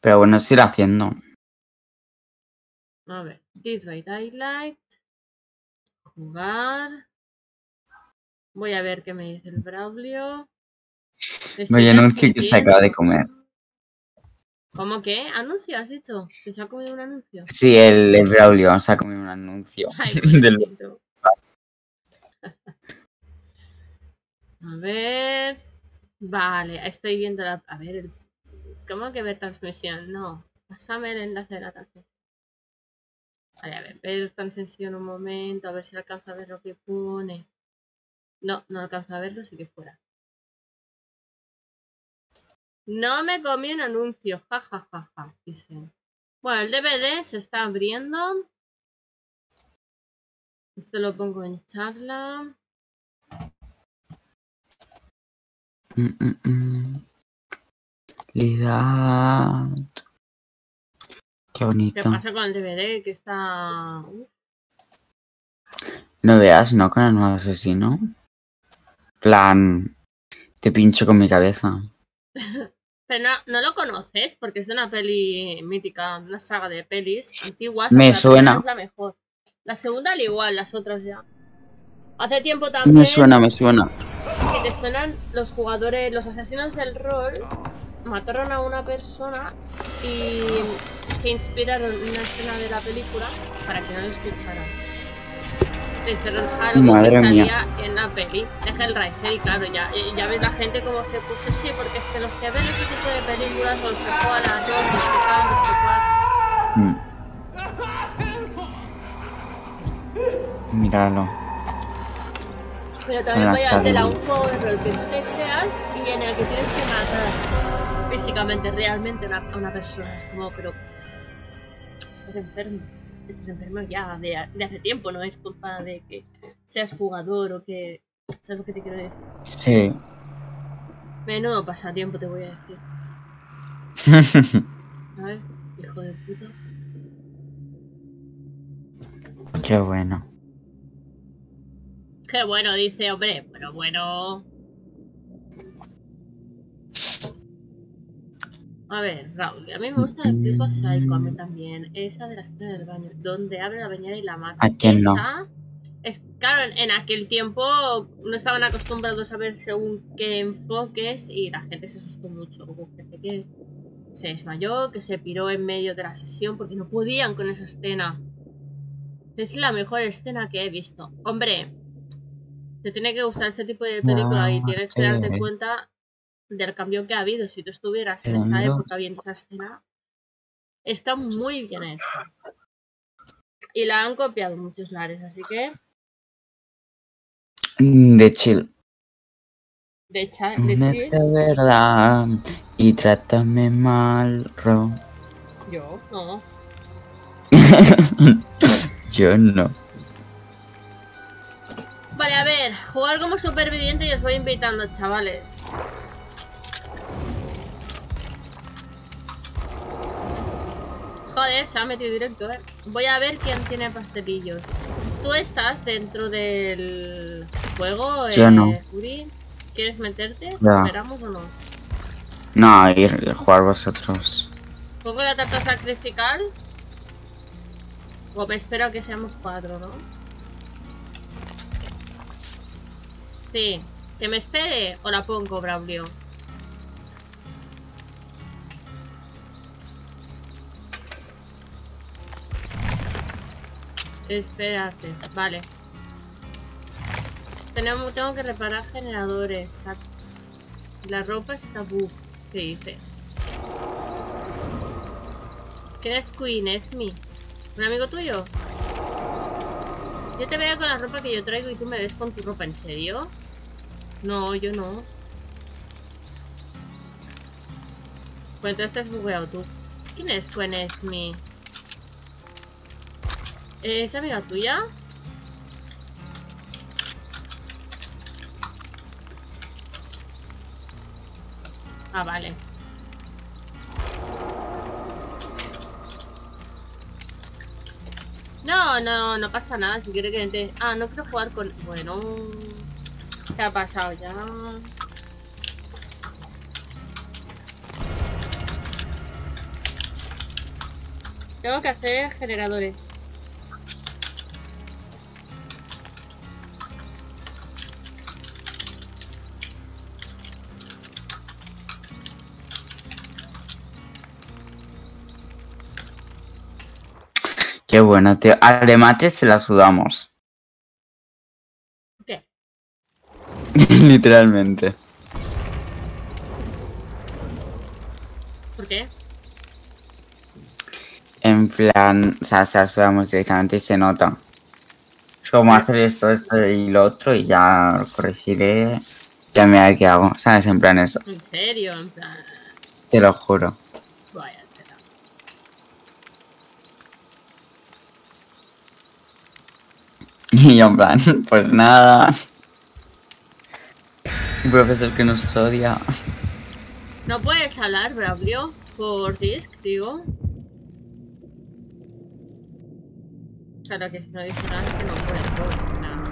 Pero bueno, es ir haciendo. A ver, Dead by Daylight. Jugar. Voy a ver qué me dice el Braulio. Voy a anunciar que se acaba de comer. ¿Cómo que? ¿Anuncio has dicho? ¿Que se ha comido un anuncio? Sí, el Braulio se ha comido un anuncio. Ay, pobrecito. A ver. Vale, estoy viendo la... A ver, ¿cómo que ver transmisión? No. Pásame el enlace de la transmisión. Vale, a ver transmisión un momento, a ver si alcanza a ver lo que pone. No, no alcanza a verlo, así que fuera. No me comí un anuncio, jajajaja, dice. Bueno, el DVD se está abriendo. Esto lo pongo en charla. Lidad. Qué bonito. ¿Qué pasa con el DVD? Que está... No veas, ¿no? Con el nuevo asesino. Plan, te pincho con mi cabeza. Pero no lo conoces porque es de una peli mítica, una saga de pelis antiguas. Me La suena. primera es la mejor. La segunda al igual, las otras ya. Hace tiempo también... Me suena. Si te suenan los jugadores, los asesinos del rol, mataron a una persona y se inspiraron en una escena de la película para que no lo escucharan. Le hicieron algo Madre que salía mía. en la peli de Hellraiser y claro, ya ves la gente como se puso, sí, porque es que los que ven ese tipo de películas, o los que juegan a rol, los que cagan, los que cual... Míralo. Pero también voy a hacer un juego de rol que tú te creas y en el que tienes que matar físicamente, realmente a una persona. Es como, pero estás enfermo. Estás enfermo ya de hace tiempo, no es culpa de que seas jugador o que... ¿Sabes lo que te quiero decir? Sí. Menudo pasatiempo te voy a decir. ¿Sabes? Hijo de puta. Qué bueno. Qué bueno, dice, hombre, pero bueno. A ver, Raúl, a mí me gusta el Pico Psycho, a mí también. Esa de la escena del baño, donde abre la bañera y la mata. ¿A quién no? Es, claro, en aquel tiempo no estaban acostumbrados a ver según qué enfoques y la gente se asustó mucho. Hubo gente que se desmayó, que se piró en medio de la sesión porque no podían con esa escena. Es la mejor escena que he visto. Hombre, te tiene que gustar este tipo de película y tienes que darte cuenta del cambio que ha habido. Si tú estuvieras en esa época viendo esa escena, está muy bien hecha. Y la han copiado muchos lares, así que... De chill. De chill. De verdad. Y trátame mal, Ro. Yo, no. Yo no. Vale, a ver, jugar como superviviente y os voy invitando, chavales. Joder, se ha metido directo, Voy a ver quién tiene pastelillos. ¿Tú estás dentro del juego? Yo no. Fury? ¿Quieres meterte? Ya. ¿Esperamos o no? No, ir a jugar vosotros. ¿Pongo la tarta sacrificial? O me espero a que seamos 4, ¿no? Sí. ¿Que me espere o la pongo, Braulio? Espérate, vale. Tengo que reparar generadores. La ropa está bug. ¿Qué dice? ¿Quién es Queen? ¿Es mi? ¿Un amigo tuyo? Yo te veo con la ropa que yo traigo y tú me ves con tu ropa, ¿en serio? No, yo no. Pues entonces estás bugueado tú. ¿Quién es Queen? ¿Es mi? ¿Es amiga tuya? Ah, vale. No pasa nada. Si quiere que te... Ah, no quiero jugar con... Bueno... ¿Qué ha pasado ya? Tengo que hacer generadores. Qué bueno, tío. Al de mate se la sudamos. ¿Qué? Literalmente. ¿Por qué? En plan, o sea, se la sudamos directamente y se nota. Es como hacer esto, esto y lo otro y ya lo corregiré. Ya me haré qué hago, ¿sabes? En plan eso. ¿En serio? En plan... Te lo juro. Vaya, tela. Y yo en plan, pues nada. Un profesor que nos odia. No puedes hablar, Braulio, por Disc, digo. Claro que si no dice nada es que no puedes, por nada.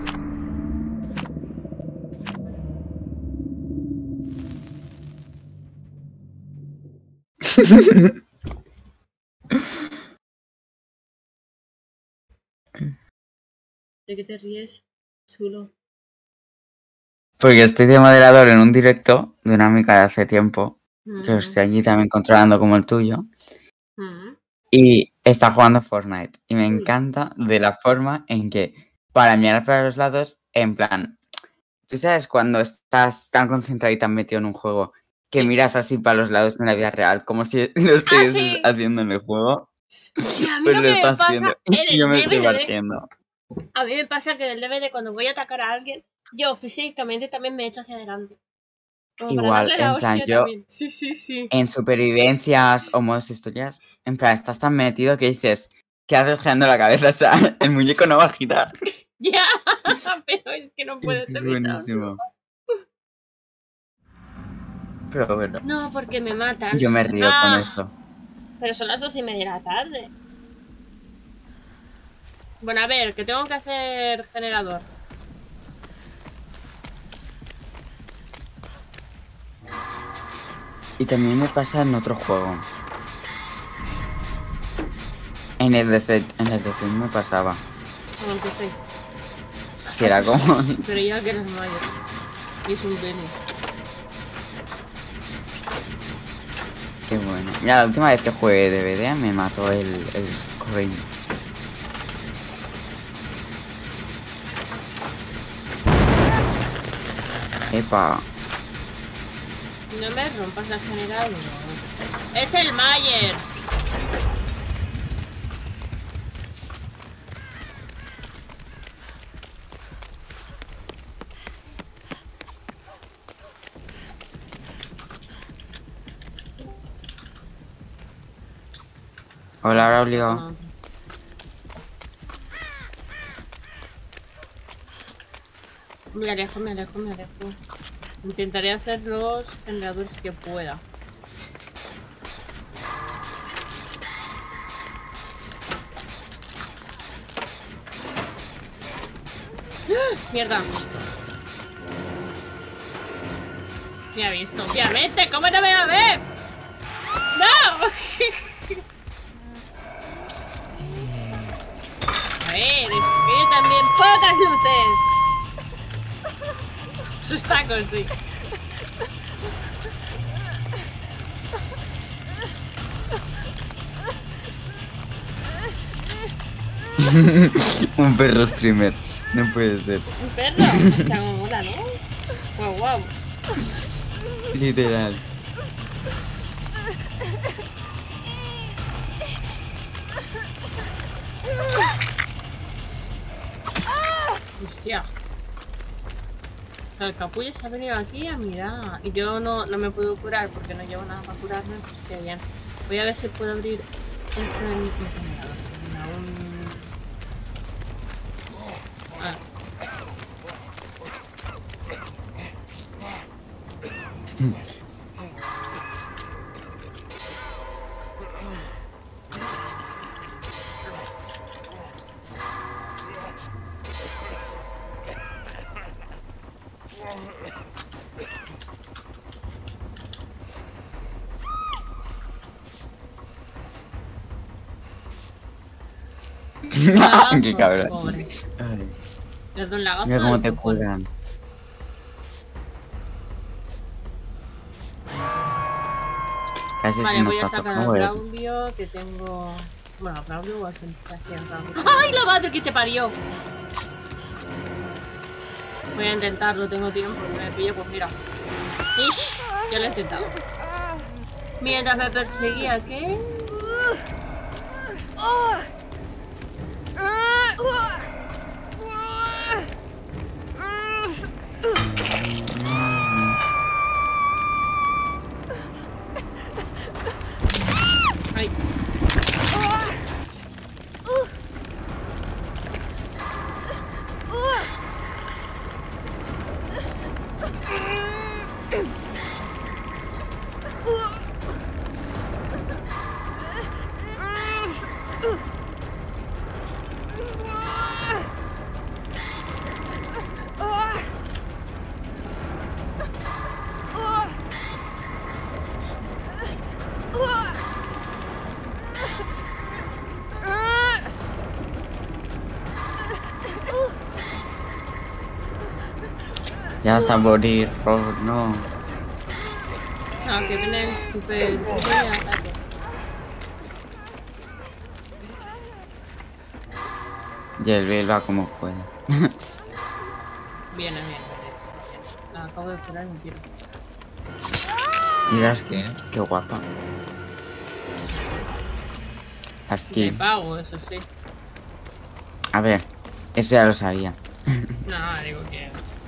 ¿De qué te ríes, chulo? Porque estoy de moderador en un directo de una amiga de hace tiempo. Que Mm, estoy allí también controlando como el tuyo. mm. Y está jugando Fortnite. Y me encanta de la forma en que para mirar para los lados, en plan, tú sabes cuando estás tan concentrado y tan metido en un juego que Sí. miras así para los lados en la vida real, como si lo estuvieses sí! haciendo en el juego, Sí, a mí pues lo lo que está me pasa haciendo. en Y yo el me estoy DVD, partiendo. a mí me pasa que en el DVD cuando voy a atacar a alguien, yo físicamente también me echo hacia adelante. Como para Igual, darle la en plan, hostia yo también. Sí, sí, sí. en supervivencias o modos historias, en plan, estás tan metido que dices, ¿qué haces girando la cabeza? O sea, el muñeco no va a girar. Ya, pero es que no Es puedes que es evitarlo. buenísimo. Pero bueno, No, porque me matan. yo me río con Ah, eso. pero son las 2:30 de la tarde. Bueno, a ver, que tengo que hacer generador. Y también me pasa en otro juego. En el de Set me pasaba. Como que estoy. Si era como... Pero ya que eres mayor. Y es un pene. Qué bueno. Mira, la última vez que jugué DVD me mató el Scream. Epa. No me rompas la generador. ¡Es el Myers! Hola, Braulio. No. Me alejo, me alejo, me alejo. Intentaré hacer los generadores que pueda. ¡Ah! ¡Mierda! Me ha visto, obviamente. ¿Cómo no me va a ver? ¡No! A ver, es que también pocas luces. Sus tacos, sí. Un perro streamer. No puede ser. Un perro. Está como mola, ¿no? Guau, guau. Literal. Hostia. El capullo se ha venido aquí a mirar. Y yo no me puedo curar porque no llevo nada para curarme. Pues que bien. Voy a ver si puedo abrir el generador. Ah. Lagazo, Qué cabrón. pobre. Ay, Les doy un lagazo mira cómo del te copón. curan. Casi Vale, se nos voy a está sacar a tocando. Braulio, que tengo... Bueno, a Braulio o a quien casi a Braulio. ¡Ay, la madre que te parió! Voy a intentarlo, tengo tiempo. Me pillo, pues mira. Ish, ya lo he intentado. Mientras me perseguía, ¿qué? Ay. Ya vas a morir, Rob, no. No, que viene el super ataque. Y el Bill va como puede. Viene, bien. La acabo de curar y me quiero. Miras que, qué guapa. La Me skin. pago, eso sí. A ver, eso ya lo sabía. No, digo que...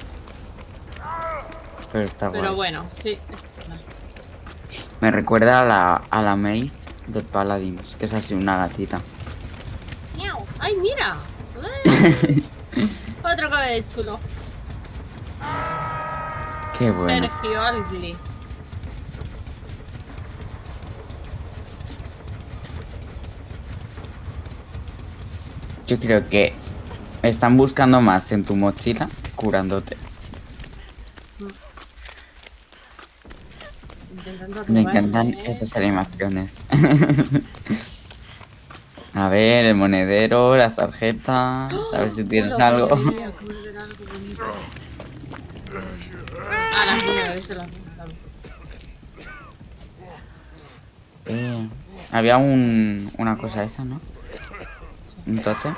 Pero está guay. Pero bueno, sí. Es una... Me recuerda a la Maeve de Paladins, que es así una gatita. ¡Miau! ¡Ay, mira! Otro cabello chulo. Qué bueno. Sergio Algli. Yo creo que están buscando más en tu mochila que curándote. Intentando Me robarme, encantan esas animaciones. A ver, el monedero, las tarjetas. A ver si tienes Una algo. porquería, acabo de ver algo bonito. Ah, las nieves, se las dado. Había una cosa esa, ¿no? Un tótem.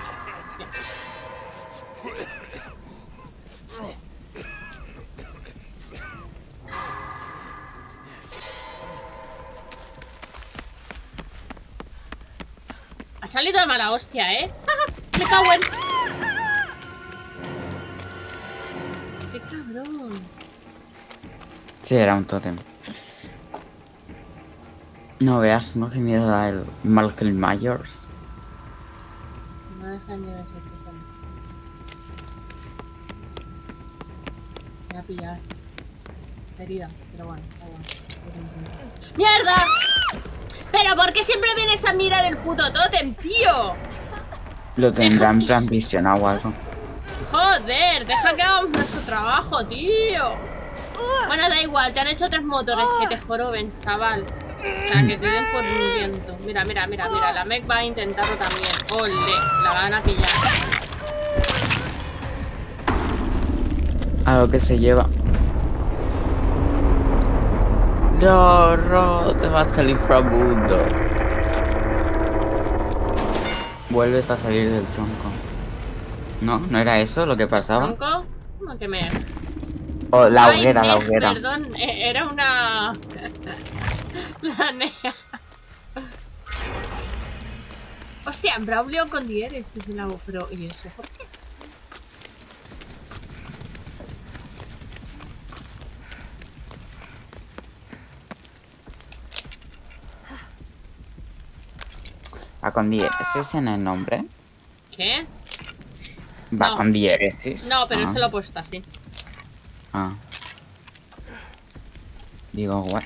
Ha salido de mala hostia, ¿eh? ¡Me cago en... ¡Qué cabrón! Sí, era un tótem. No veas, no, qué miedo da el Malcolm Myers. No deja ni ver ese puto. Me va a pillar. Herida, pero bueno, da igual. ¡Mierda! ¿Pero por qué siempre vienes a mirar el puto tótem, tío? Lo tendrá en plan visionado o algo. Joder, deja que hagamos nuestro trabajo, tío. Bueno, da igual, te han hecho 3 motores que te joroben, chaval. O sea, que te den por un viento. Mira, mira, mira, mira, la mech va a intentarlo también. Ole, la van a pillar. A lo que se lleva. No, te va a salir framundo. Vuelves a salir del tronco. ¿No? ¿No era eso lo que pasaba? ¿Tronco? ¿Cómo que me...? Oh, la Ay, hoguera, la mech, hoguera. perdón, era una... la nea. Hostia, Braulio con Dieres es el agua, pero ¿y eso por qué? Va con diéresis en el nombre. ¿Qué? Va No. con diéresis. No, pero Ah. se lo he puesto así. Ah. Digo, what?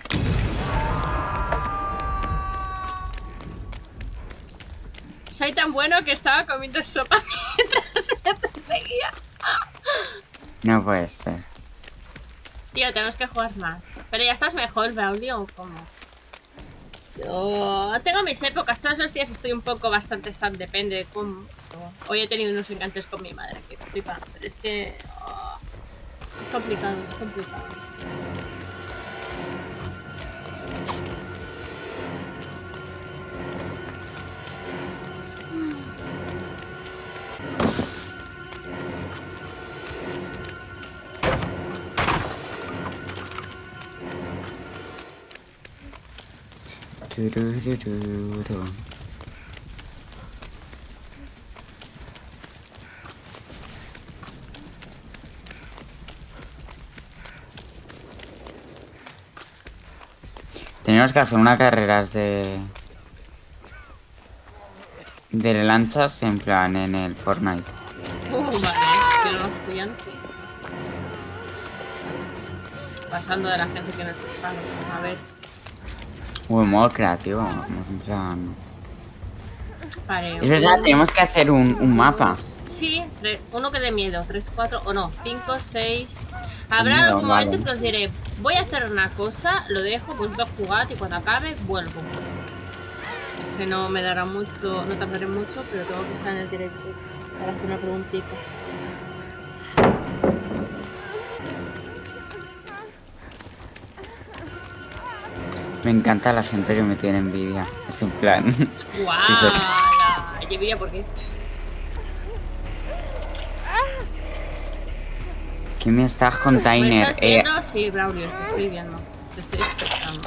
Soy tan bueno que estaba comiendo sopa mientras me perseguía. No puede ser. Tío, tenemos que jugar más. Pero ya estás mejor, Braulio, ¿o cómo? Yo tengo mis épocas, todos los días estoy un poco bastante sad, depende de cómo. Hoy he tenido unos encantos con mi madre que flipa, pero es que es complicado, es complicado. Tururururu. Tenemos que hacer una carrera de lanchas en plan en el Fortnite. Vale, que no nos pillan. Pasando de la gente que nos dispara. A ver. En modo creativo, en plan. Vale. Es verdad, tenemos que hacer un mapa. Sí, uno que dé miedo. 3, 4, o no, 5, 6. Habrá Miedo, algún momento vale. que os diré, voy a hacer una cosa, lo dejo, vuelvo a jugar y cuando acabe, vuelvo. Que no me dará mucho, no tardaré mucho, pero tengo que estar en el directo para hacer una preguntita. Me encanta la gente que me tiene envidia. Es un plan. ¡Guau! Sí, ¿Y envidia por qué? ¿Qué me estás ¿Me container? estás viendo? Sí, Braulio, te estoy viendo. Te estoy escuchando.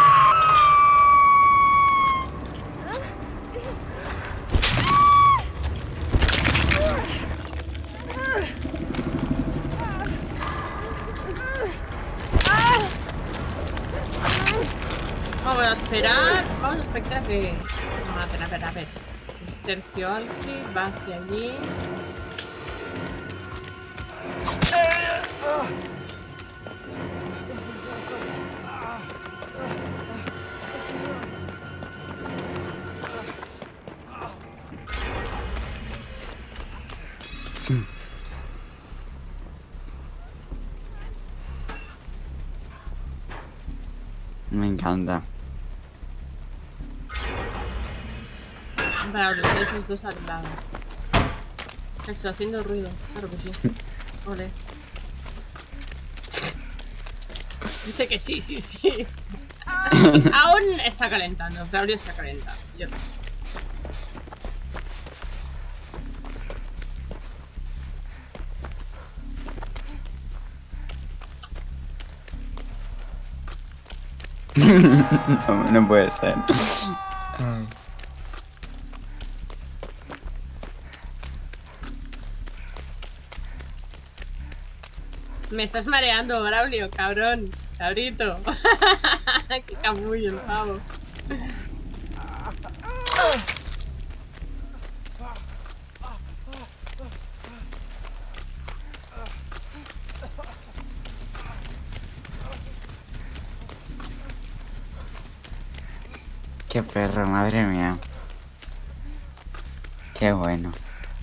Vamos a esperar. Vamos a esperar a que. A ver. Sergio Alki va hacia allí. Me encanta. Braulio, esos dos al lado. Eso, haciendo ruido. Claro que sí. Ole. Dice que sí, sí, sí. Aún está calentando. Braulio está calentando. Yo qué sé. No puede ser. Me estás mareando, Braulio, cabrón. Cabrito. Qué capullo el pavo. Qué perro, madre mía. Qué bueno.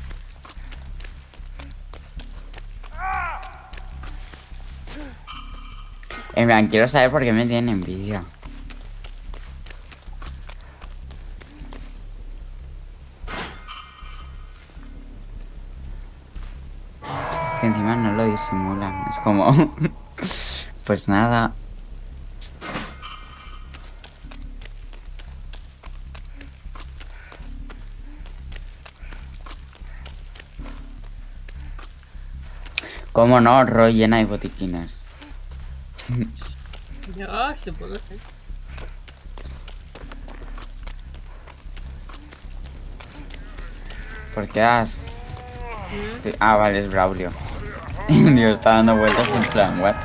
En plan, quiero saber por qué me tienen envidia. Es que encima no lo disimulan. Es como... Pues nada. ¿Cómo no? Roy llena de botiquines. Yo se puedo hacer. ¿Por qué has...? Sí, ah, vale, es Braulio. Dios, está dando vueltas en plan, what?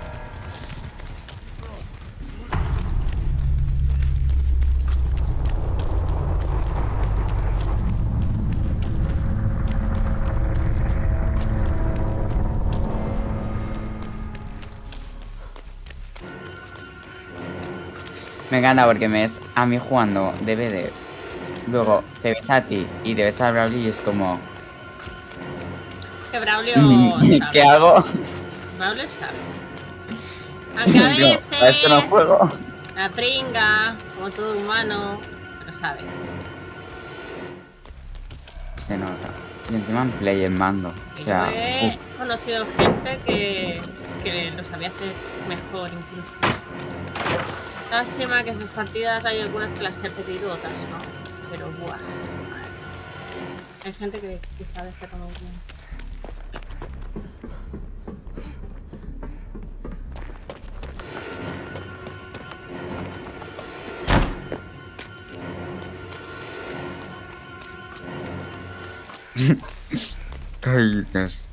Me encanta porque me ves a mí jugando DVD. Luego te ves a ti y te ves a Braulio y es como... Es que Braulio ¿Qué sabe. hago? Braulio sabe. Aunque a Yo, veces... a esto no juego. La pringa, como todo humano, pero sabe. Se nota. Y encima en Play en mando. O sea, Yo he conocido gente que lo sabía hacer mejor incluso. Lástima que sus partidas hay algunas que las he perdido, otras no. Pero buah. Madre. Hay gente que sabe hacerlo muy bien. ay, Dios.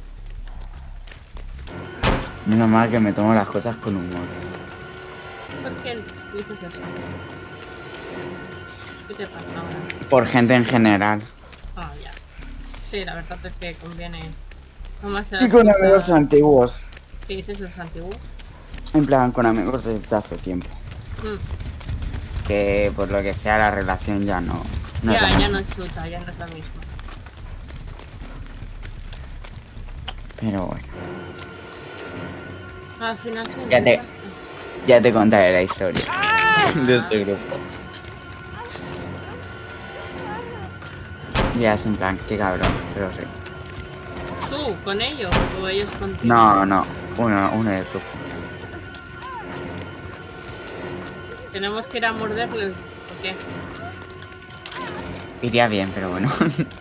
Menos mal que me tomo las cosas con humor. ¿Por qué dices eso? ¿Qué te pasa ahora? Por gente en general. Ah, ya. Sí, la verdad es que conviene. No más Y con amigos antiguos. ¿Qué dices los antiguos? En plan, con amigos desde hace tiempo. Mm. Que por lo que sea la relación ya no es la Ya misma. no chuta, ya no es la misma. Pero bueno, Al final sí. Ya te- pasa. ya te contaré la historia de este grupo. Ya es en plan, qué cabrón, pero sí. ¿Tú con ellos o ellos contigo? No, uno del grupo. Tenemos que ir a morderlos. ¿Por qué? Iría bien, pero bueno.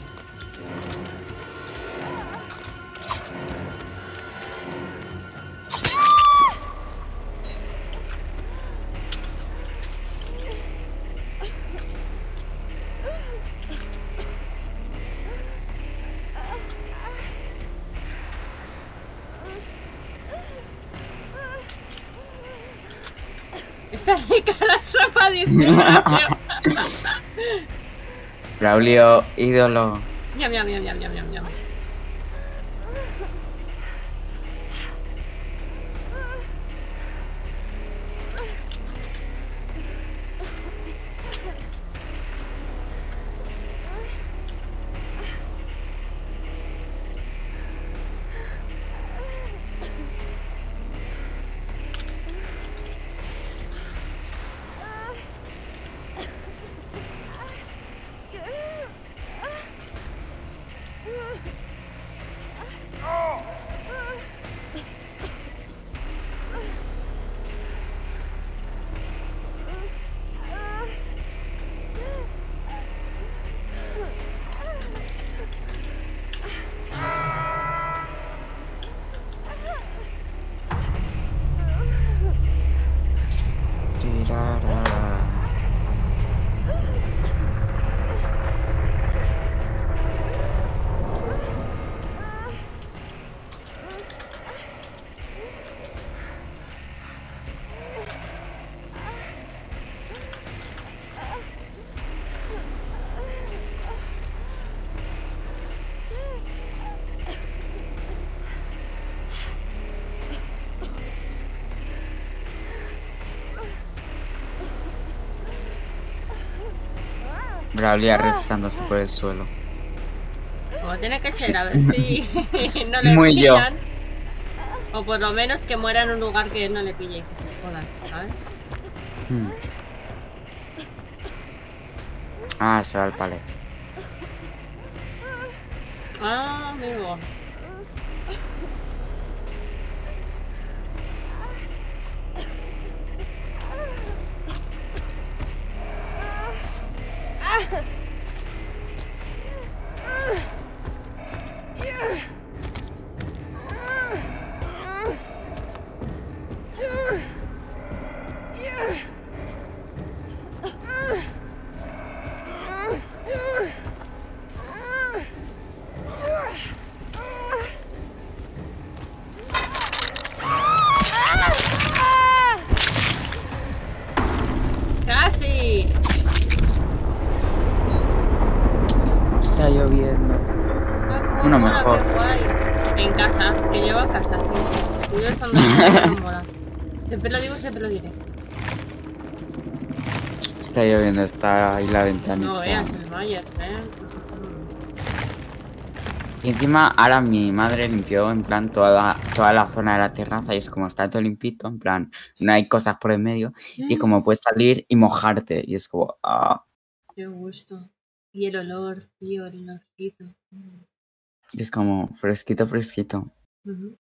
Está rica la sopa, dice Ignacio. Braulio, ídolo. Ñam, ñam, ñam, ñam, ñam, ñam, ñam. Tirarara. Braulio arrastrándose por el suelo. Como tiene que ser, a ver si no le Muy yo. pillan. O por lo menos que muera en un lugar que no le pille y que se jodan, ¿sabes? Hmm. Ah, se va al palet. Ah, amigo. ¡Casi! Está lloviendo. Ah, Uno mola, mejor. qué guay. En casa, que llevo en casa, sí. Si yo estando en casa, no mola. Siempre lo digo, siempre lo diré. Está lloviendo, está ahí la ventanita. No veas el Myers, Y encima ahora mi madre limpió en plan toda la zona de la terraza y es como está todo limpito, en plan, no hay cosas por el medio y como puedes salir y mojarte y es como, Qué gusto. Y el olor, tío, el olorcito. y es como fresquito, fresquito. Ujú.